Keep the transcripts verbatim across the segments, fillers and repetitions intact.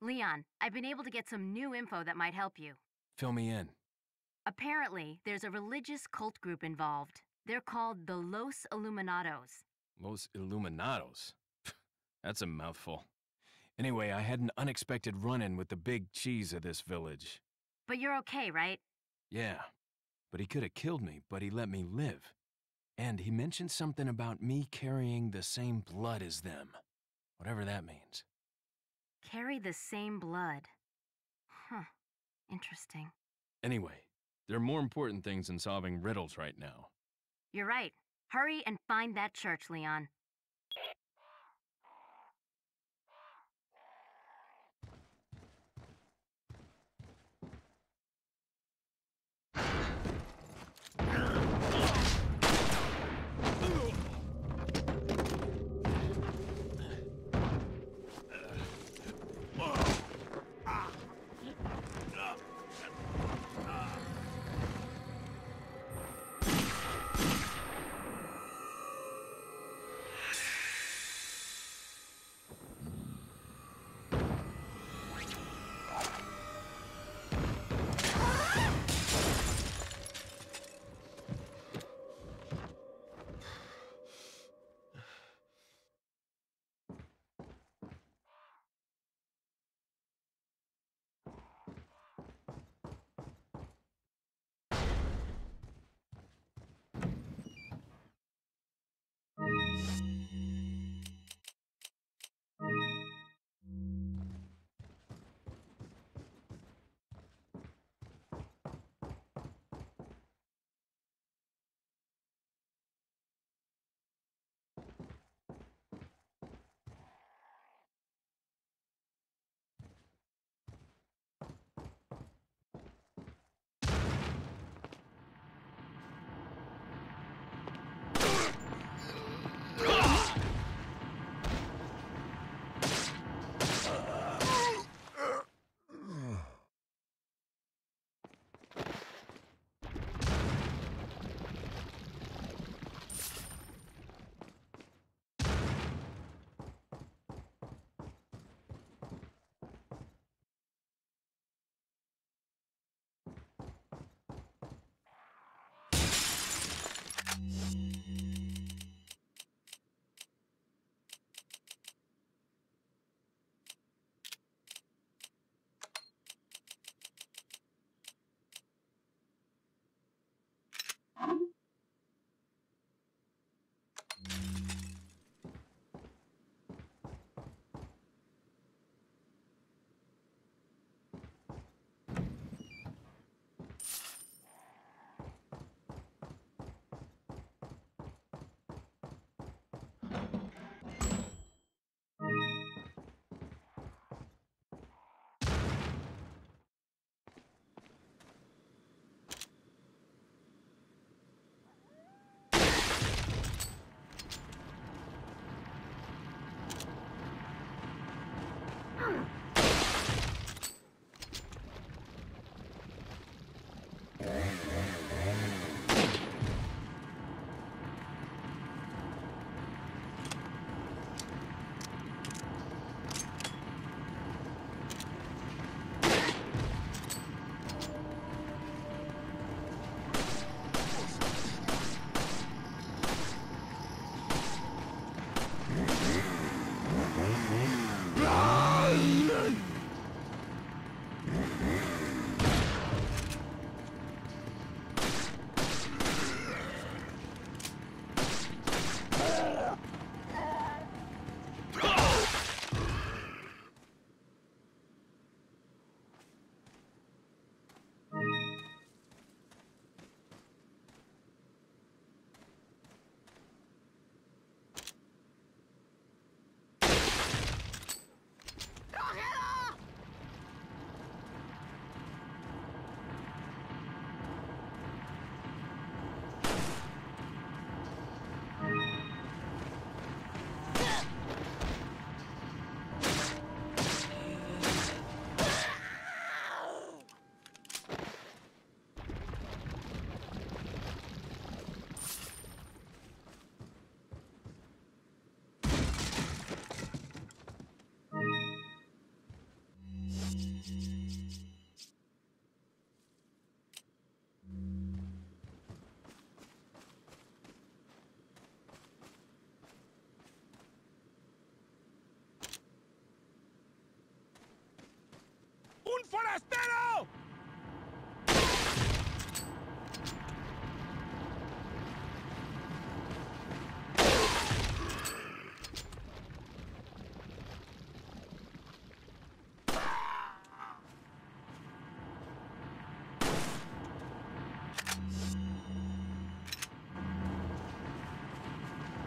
Leon, I've been able to get some new info that might help you. Fill me in. Apparently, there's a religious cult group involved. They're called the Los Illuminados. Los Illuminados. That's a mouthful. Anyway, I had an unexpected run-in with the big cheese of this village. But you're okay, right? Yeah, but he could have killed me, but he let me live. And he mentioned something about me carrying the same blood as them. Whatever that means. Carry the same blood. Huh. Interesting. Anyway, there are more important things than solving riddles right now. You're right. Hurry and find that church, Leon.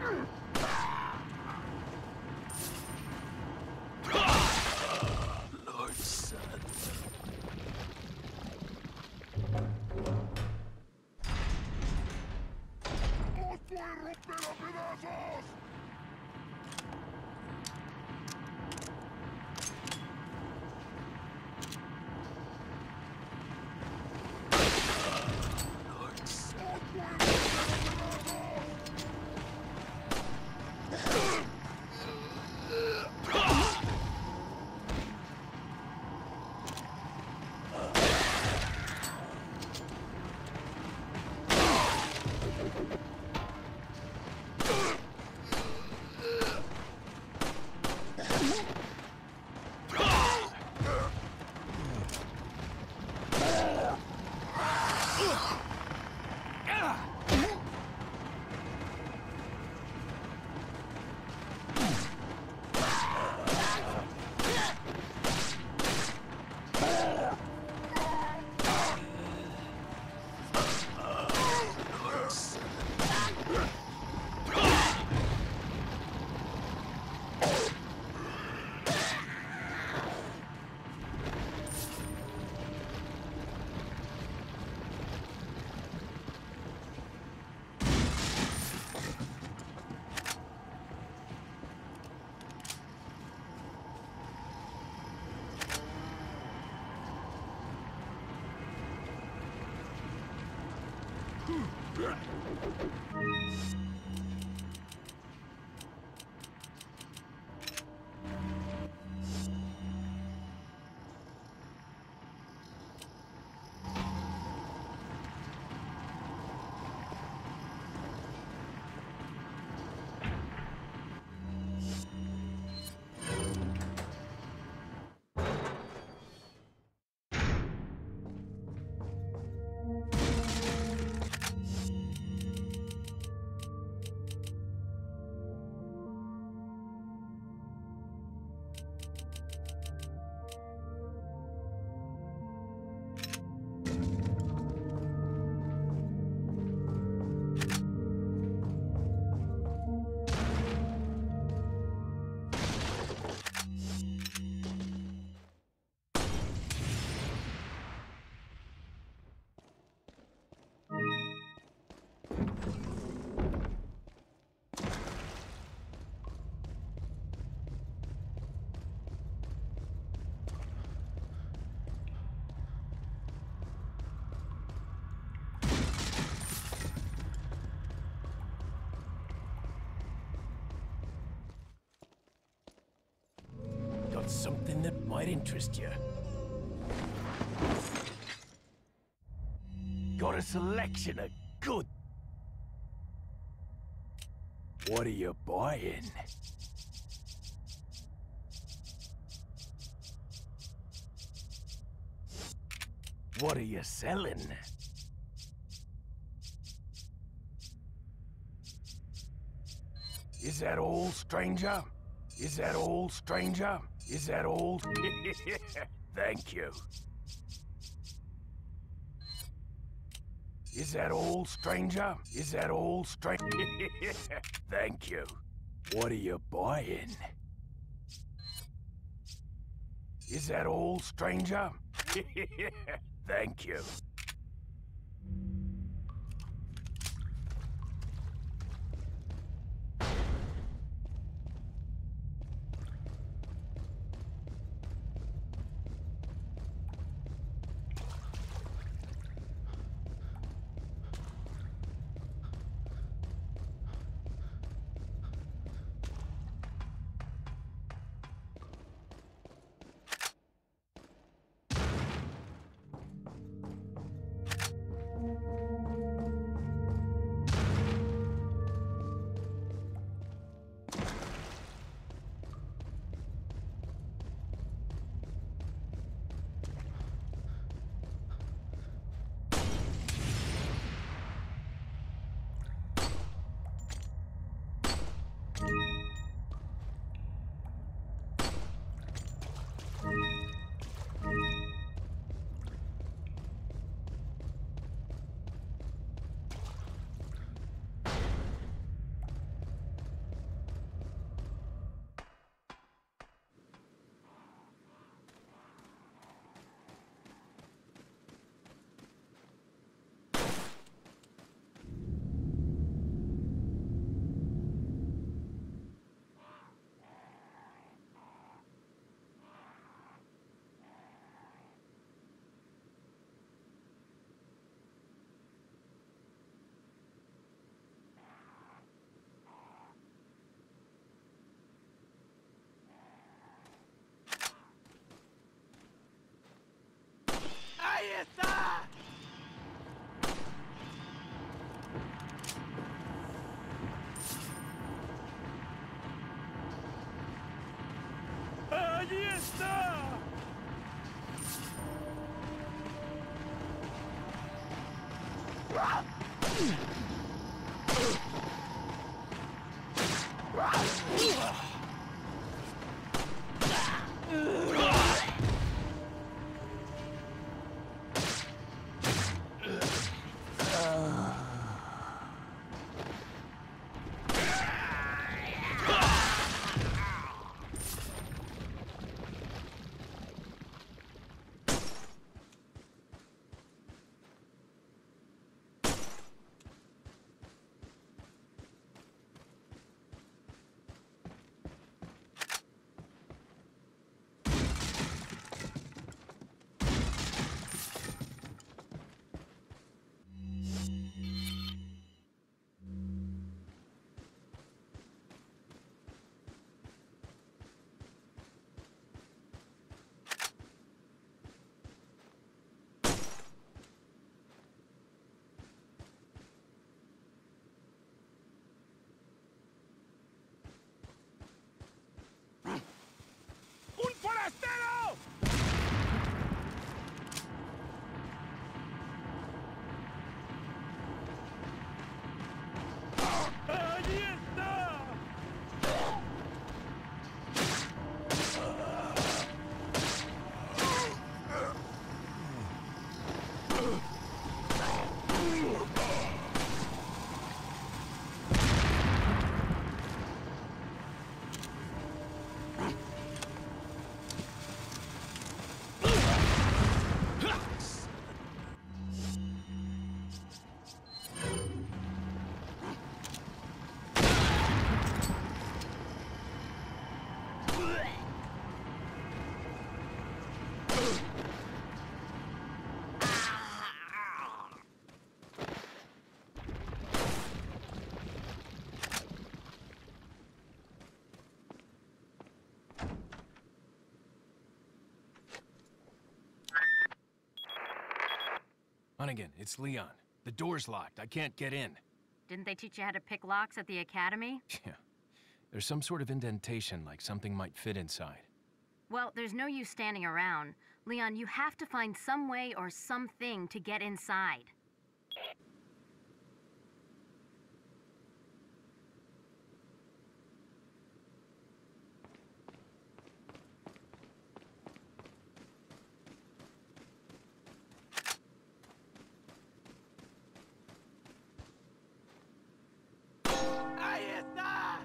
Lord, son. ¡Os voy a romper a pedazos! Lord, son. ¡Os voy a romper a Got something that might interest you. Got a selection of good. What are you buying? What are you selling? Is that all, stranger? Is that all, stranger? Is that all? Thank you. Is that all, stranger? Is that all, stranger? Thank you. What are you buying? Is that all, stranger? Thank you. ¡Allí está! ¡Un forastero! ¡Allí está! Hunnigan, it's Leon. The door's locked. I can't get in. Didn't they teach you how to pick locks at the academy? Yeah. There's some sort of indentation, like something might fit inside. Well, there's no use standing around. Leon, you have to find some way or something to get inside. ¡Ahí está!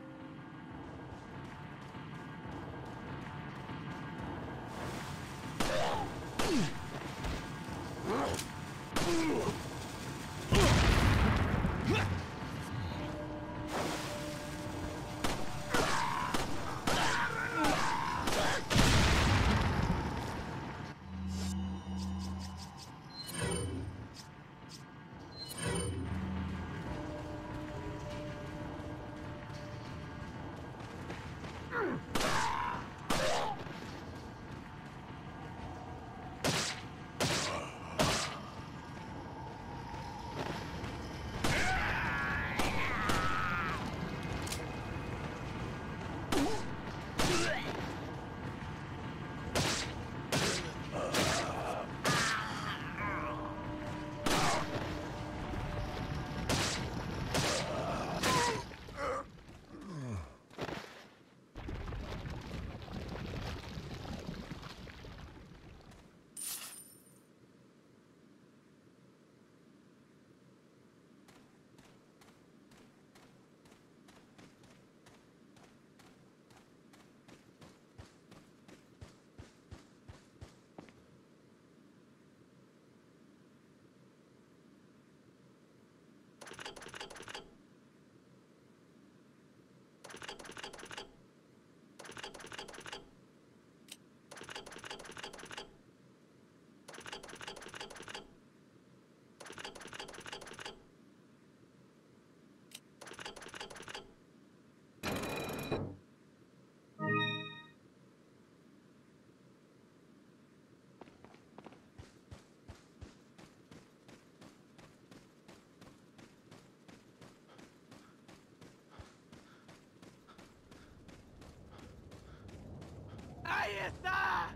está!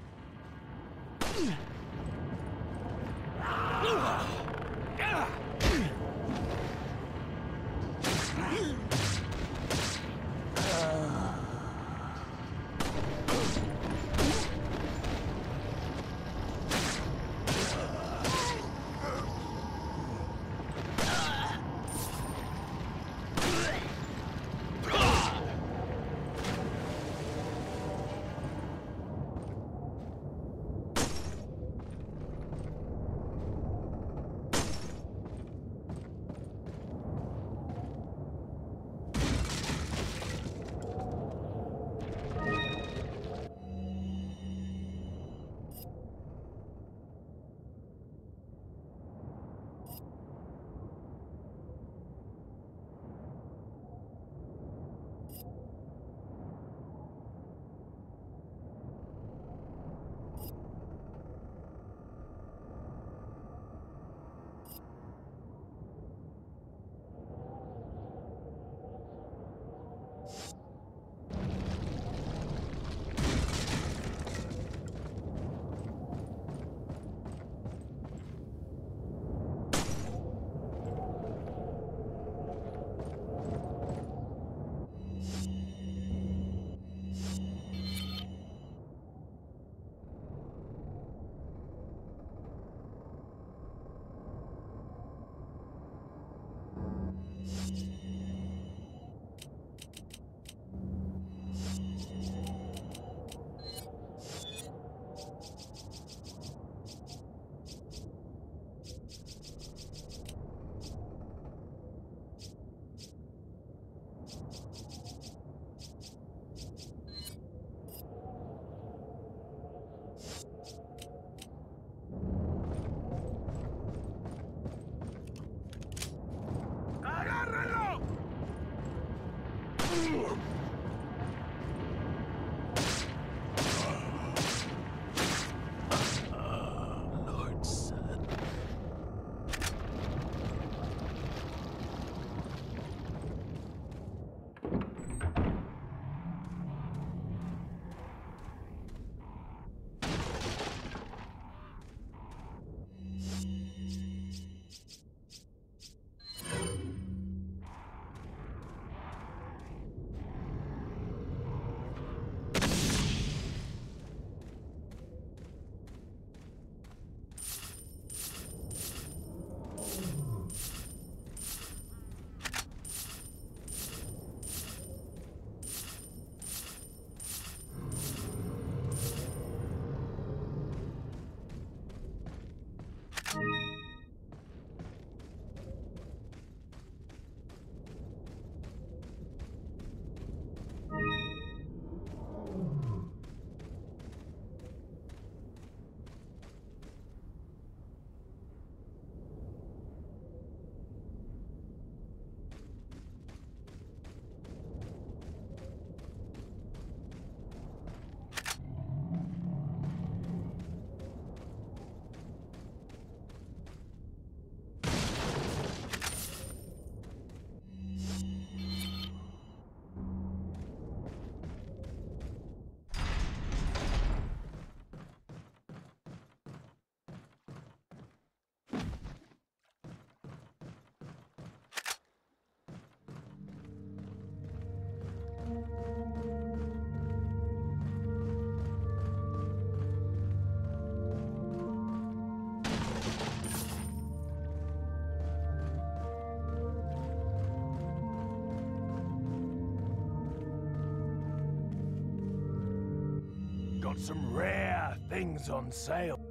Got some rare things on sale.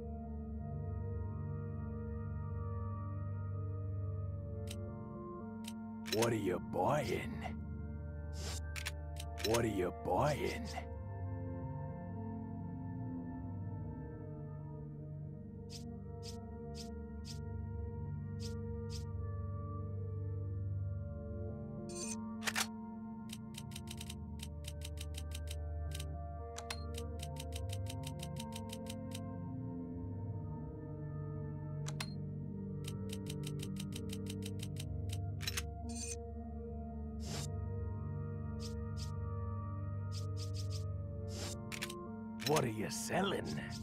What are you buying? What are you buying? What are you selling?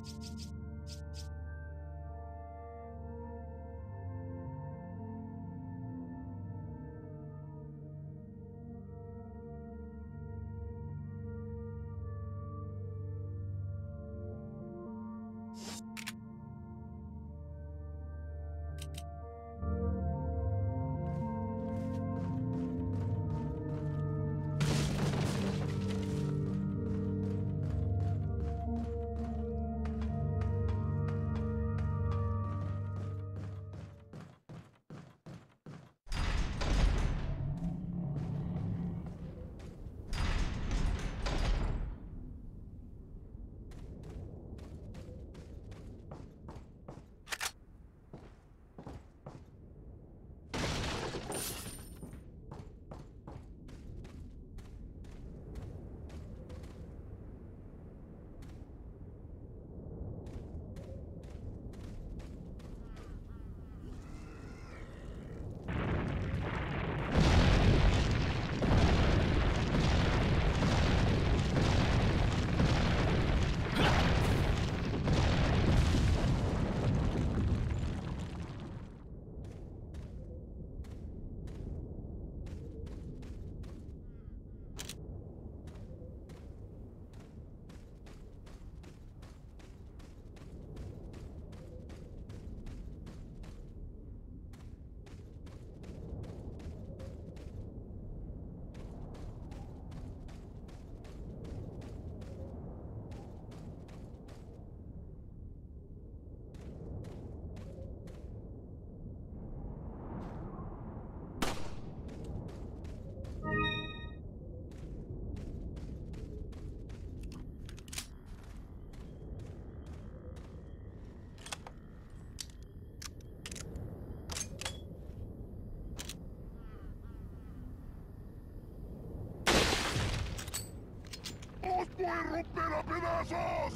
¡Os voy a romper a pedazos!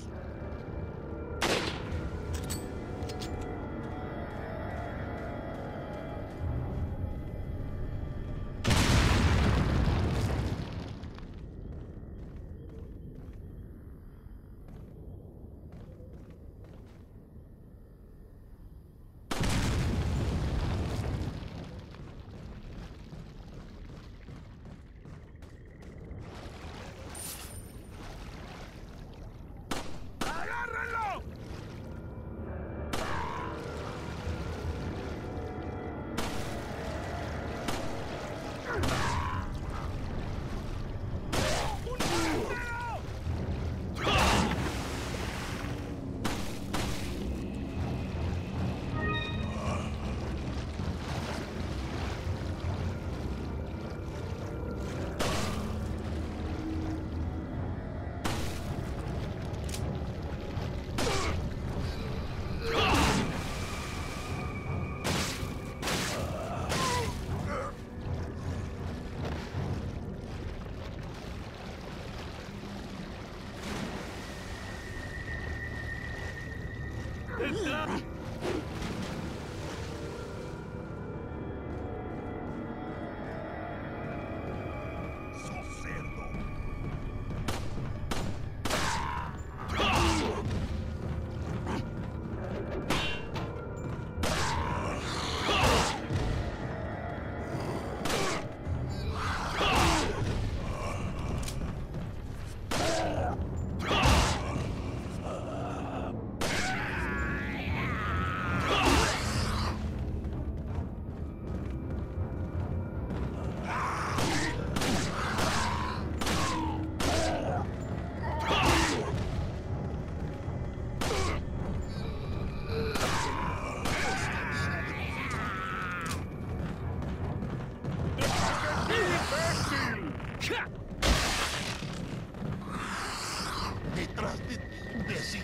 Detrás de ti, imbécil.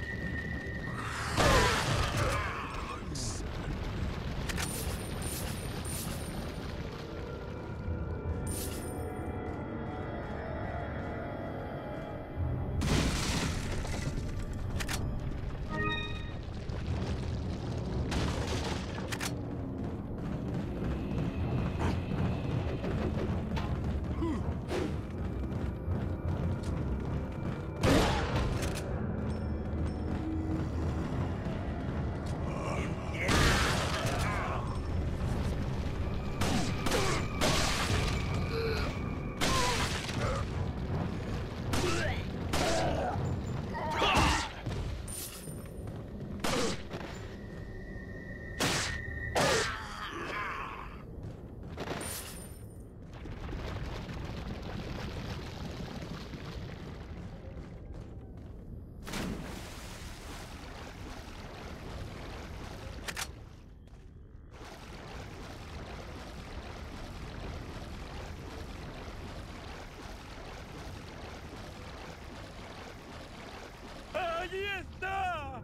¡Allí está!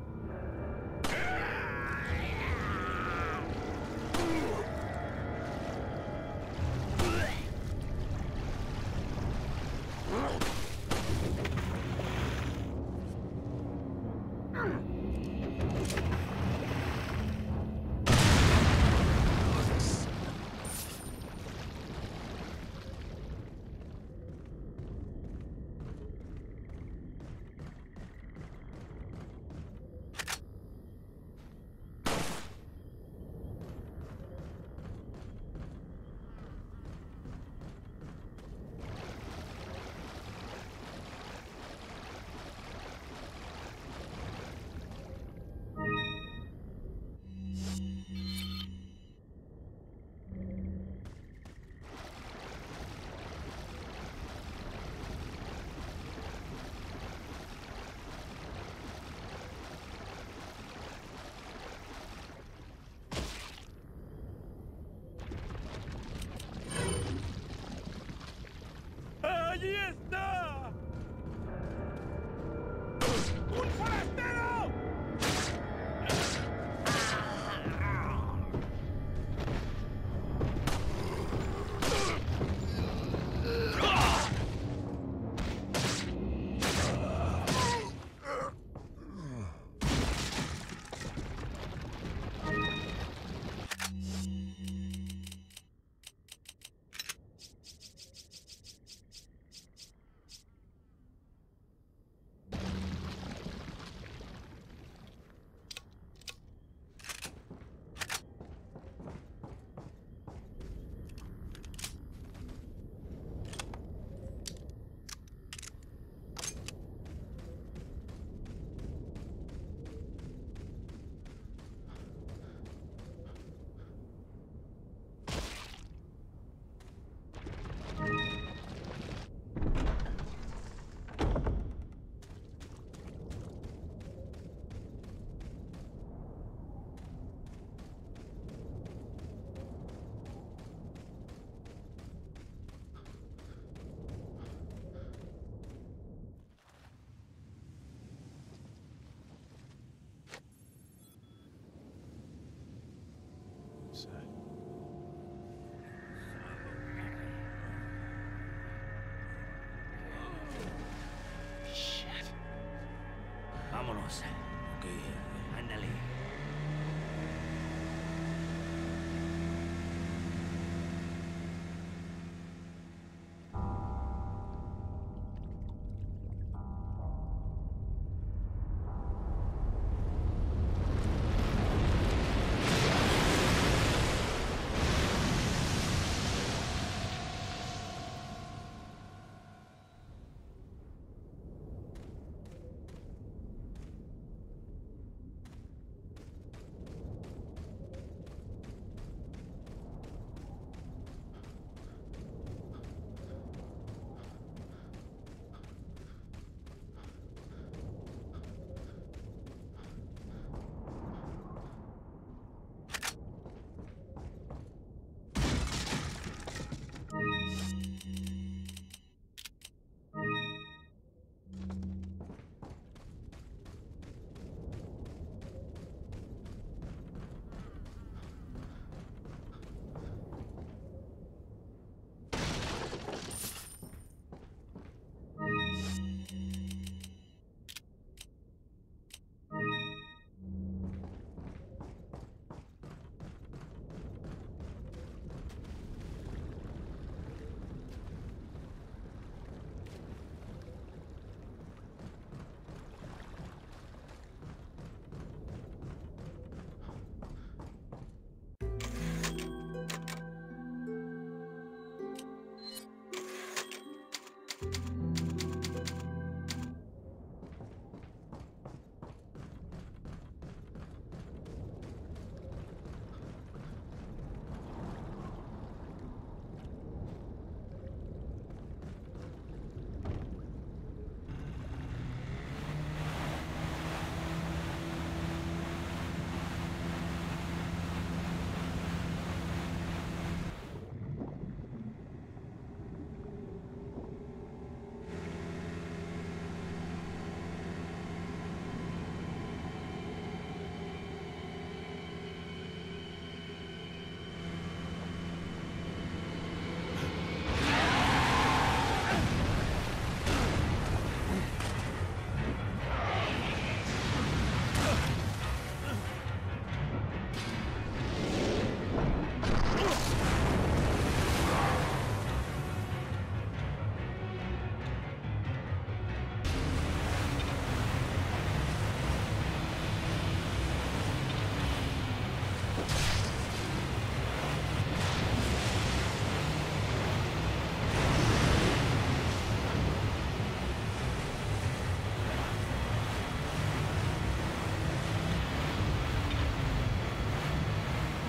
¡Allí está! ¡Un forastero!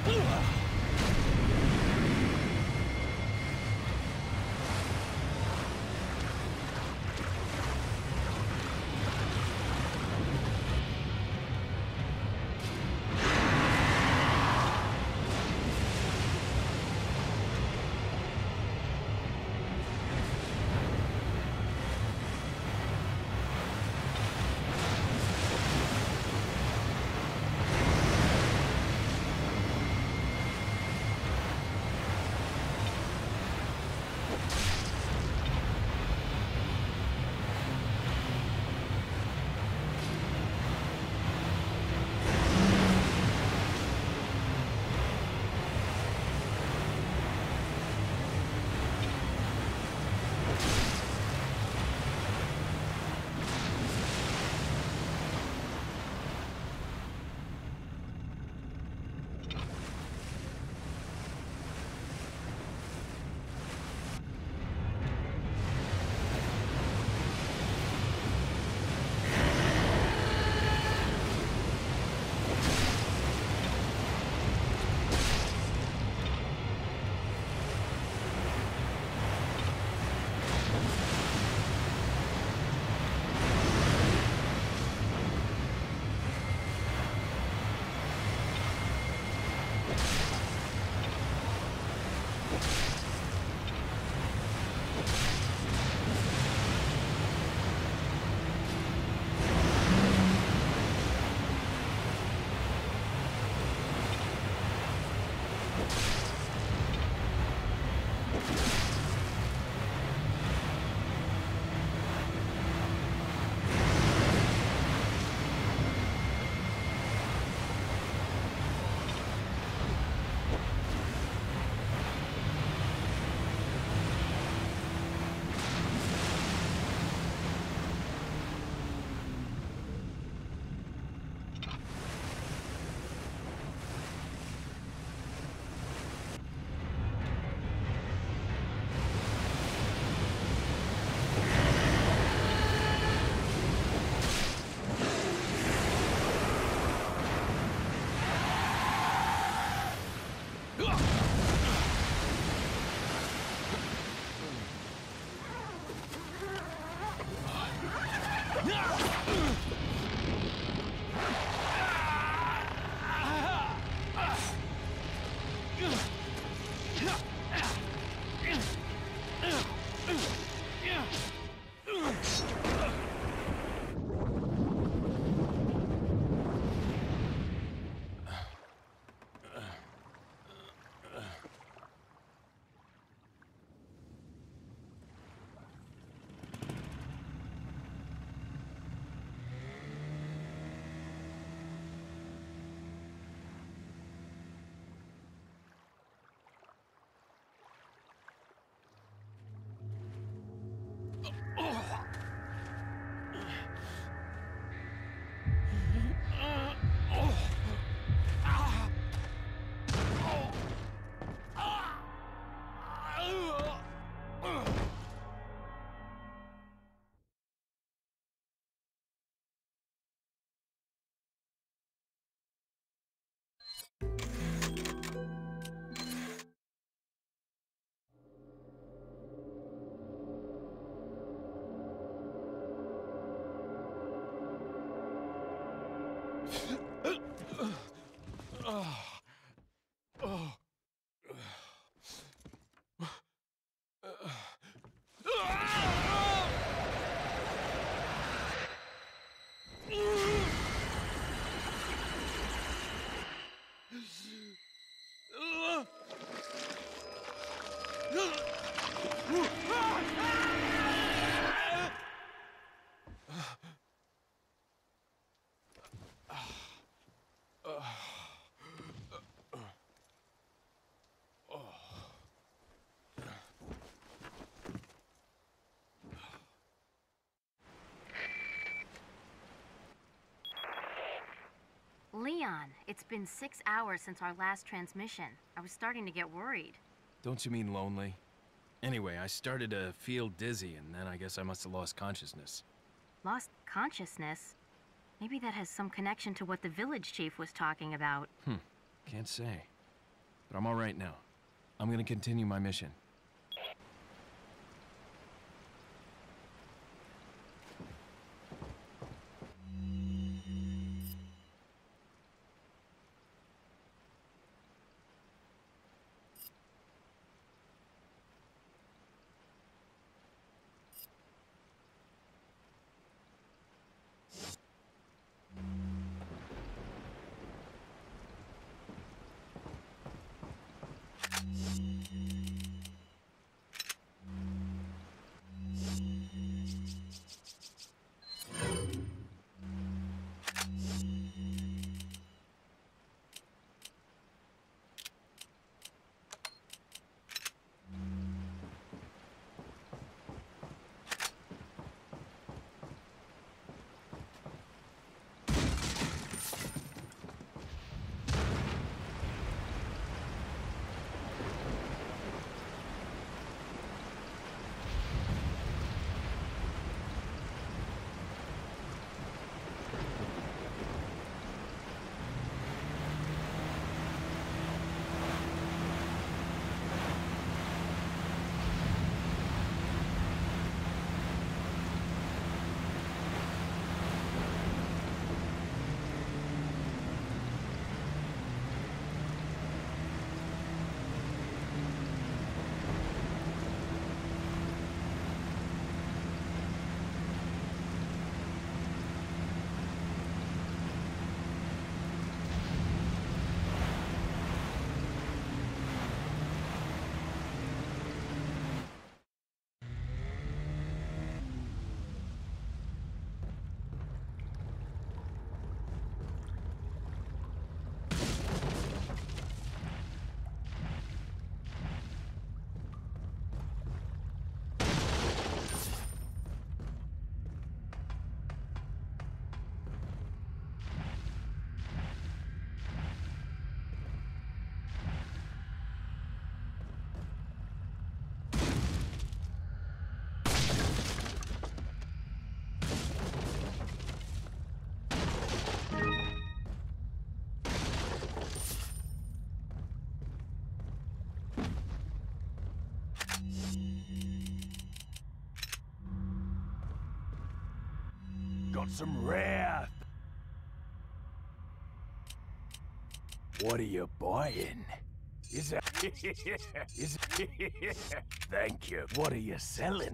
Leon, it's been six hours since our last transmission. I was starting to get worried. Don't you mean lonely? Anyway, I started to feel dizzy, and then I guess I must have lost consciousness. Lost consciousness? Maybe that has some connection to what the village chief was talking about. Hmm, can't say. but I'm all right now. I'm gonna continue my mission. Got some wrath. What are you buying? Is it? Is it? Thank you. What are you selling?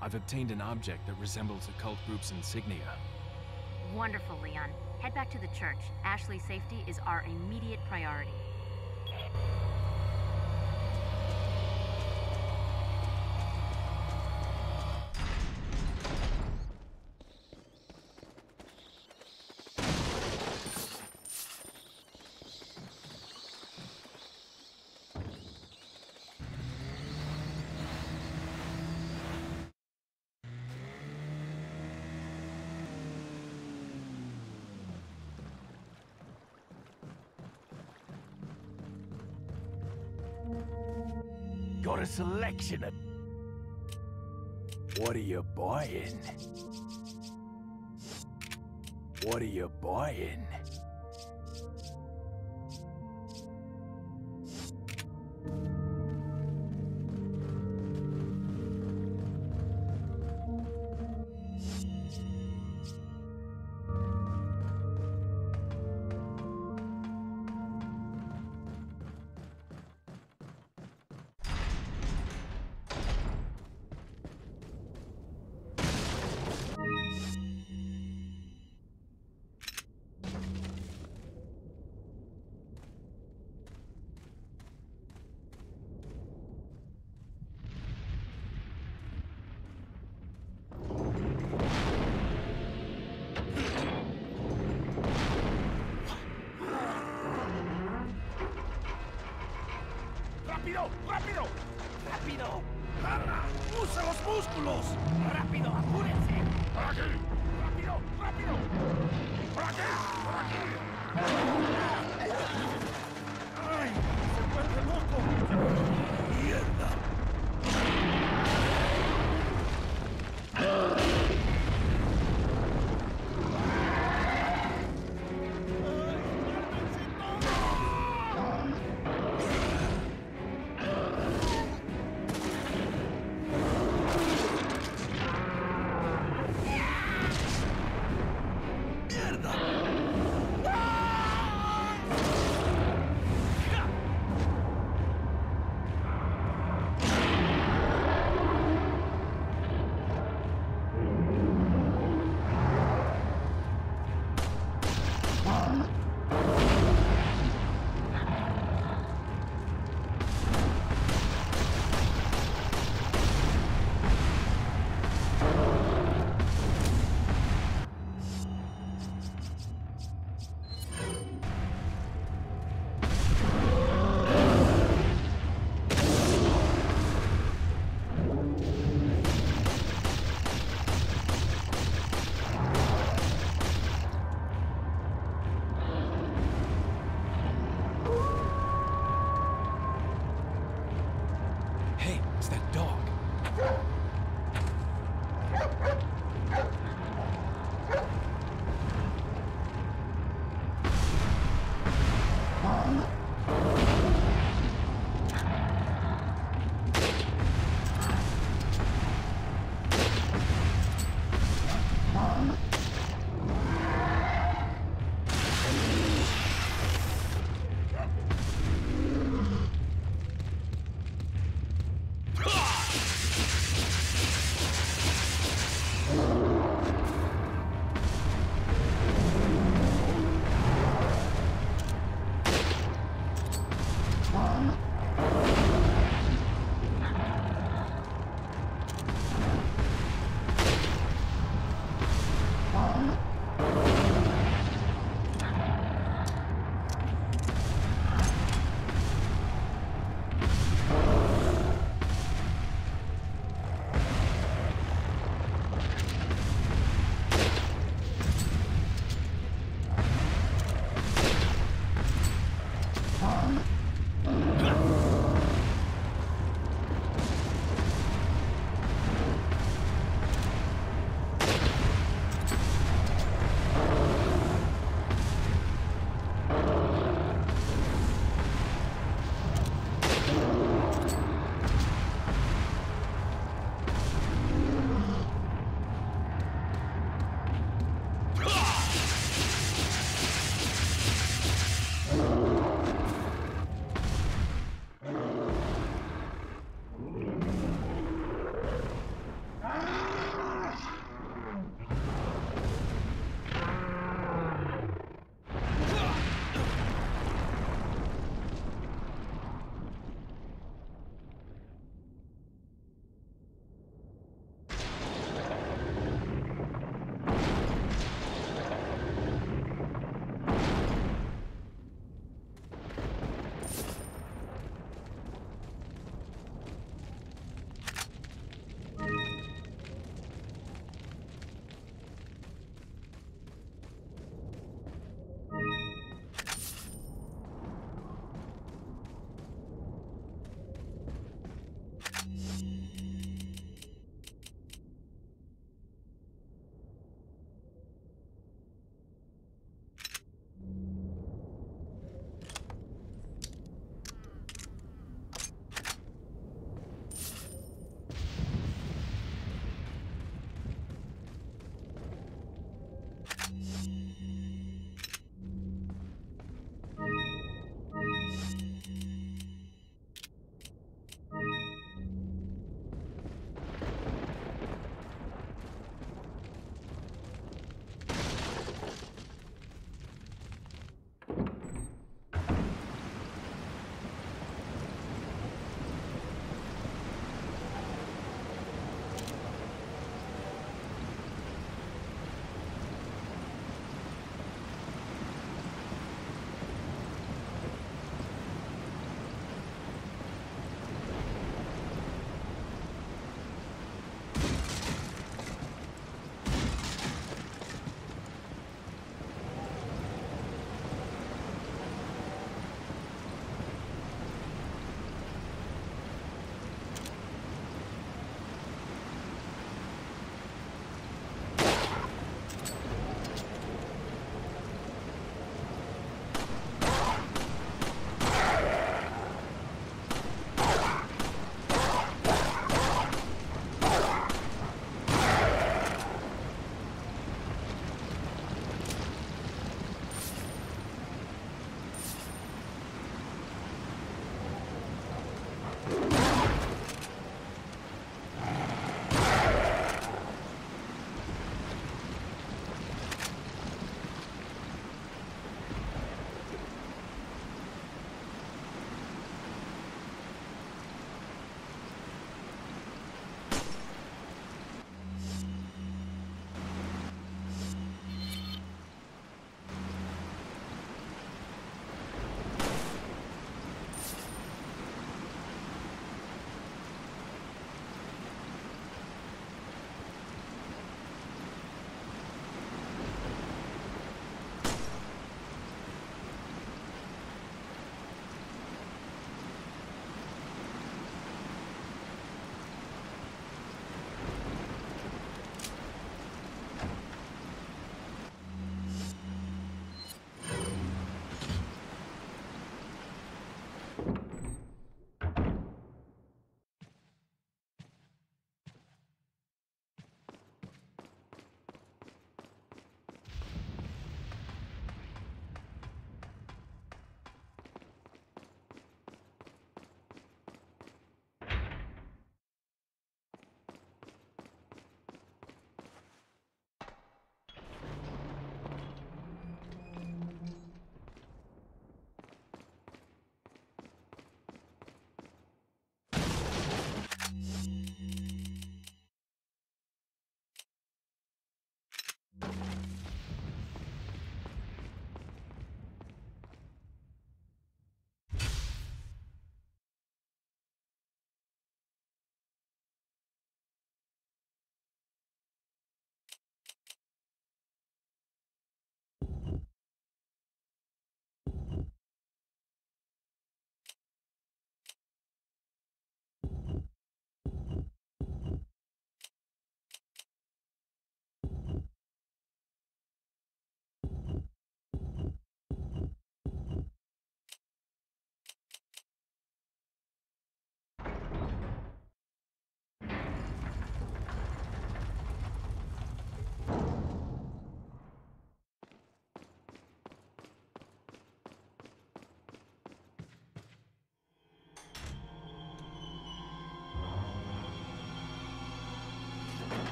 I've obtained an object that resembles a cult group's insignia. Wonderful, Leon. Head back to the church. Ashley's safety is our immediate priority. Got a selection of... What are you buying? What are you buying? ¡Rápido! ¡Rápido! ¡Rápido! ¡Jarra! ¡Usa los músculos! ¡Rápido! ¡Apúrense! ¡Por aquí! ¡Rápido! ¡Rápido! ¡Por aquí! ¡Por aquí! ¡Ay! ¡Se vuelve loco! ¡Mierda!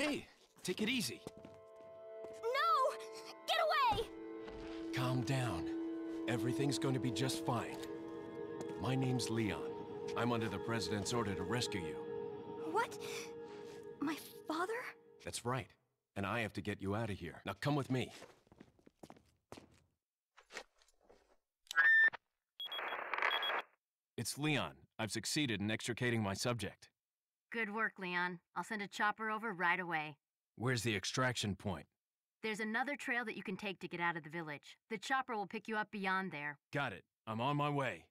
Hey, take it easy. No! Get away! Calm down. Everything's going to be just fine. My name's Leon. I'm under the President's order to rescue you. What? My father? That's right. And I have to get you out of here. Now come with me. It's Leon. I've succeeded in extricating my subject. Good work, Leon. I'll send a chopper over right away. Where's the extraction point? There's another trail that you can take to get out of the village. The chopper will pick you up beyond there. Got it. I'm on my way.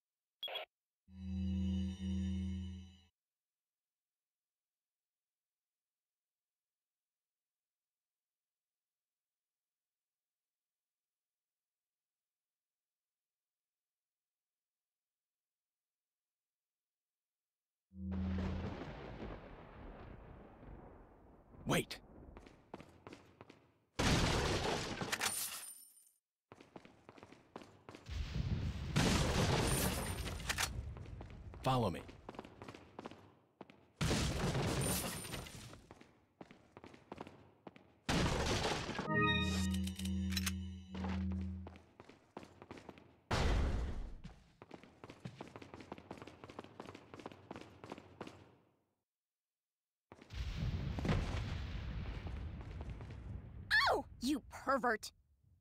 Wait. Follow me. Oh, you pervert!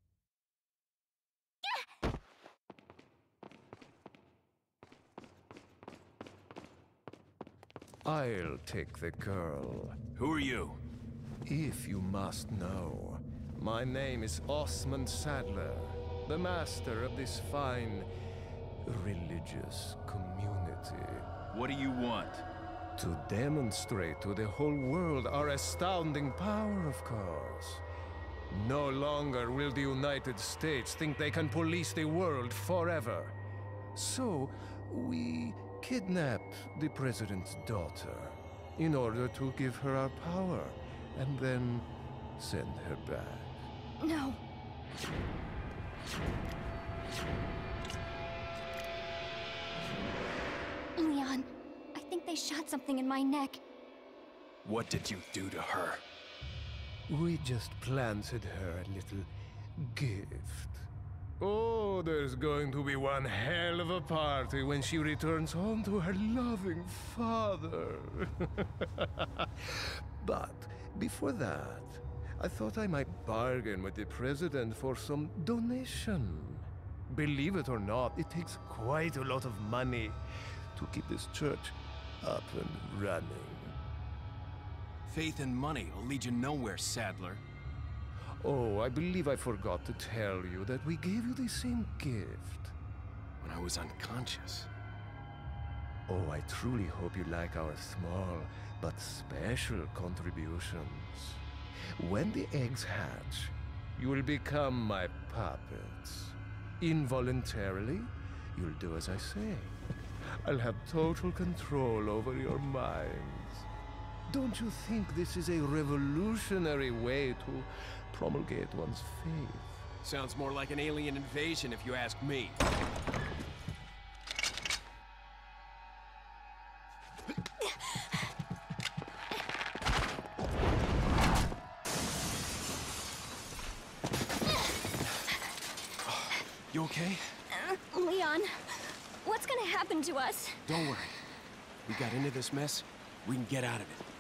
I'll take the girl, Who are you? if you must know. My name is Osman Sadler, the master of this fine religious community. What do you want? To demonstrate to the whole world our astounding power, of course. No longer will the United States think they can police the world forever. So, we kidnap the president's daughter in order to give her our power and then send her back. No. Leon, I think they shot something in my neck. What did you do to her? We just planted her a little gift. Oh, there's going to be one hell of a party when she returns home to her loving father. But before that, I thought I might bargain with the president for some donation. Believe it or not, it takes quite a lot of money to keep this church up and running. Faith and money will lead you nowhere, Sadler. Oh, I believe I forgot to tell you that we gave you the same gift. When I was unconscious. Oh, I truly hope you like our small but special contributions. When the eggs hatch, you will become my puppets. Involuntarily, you'll do as I say. I'll have total control over your minds. Don't you think this is a revolutionary way to promulgate one's faith? Sounds more like an alien invasion if you ask me. You okay? Uh, Leon, what's gonna happen to us? Don't worry. We got into this mess, we can get out of it.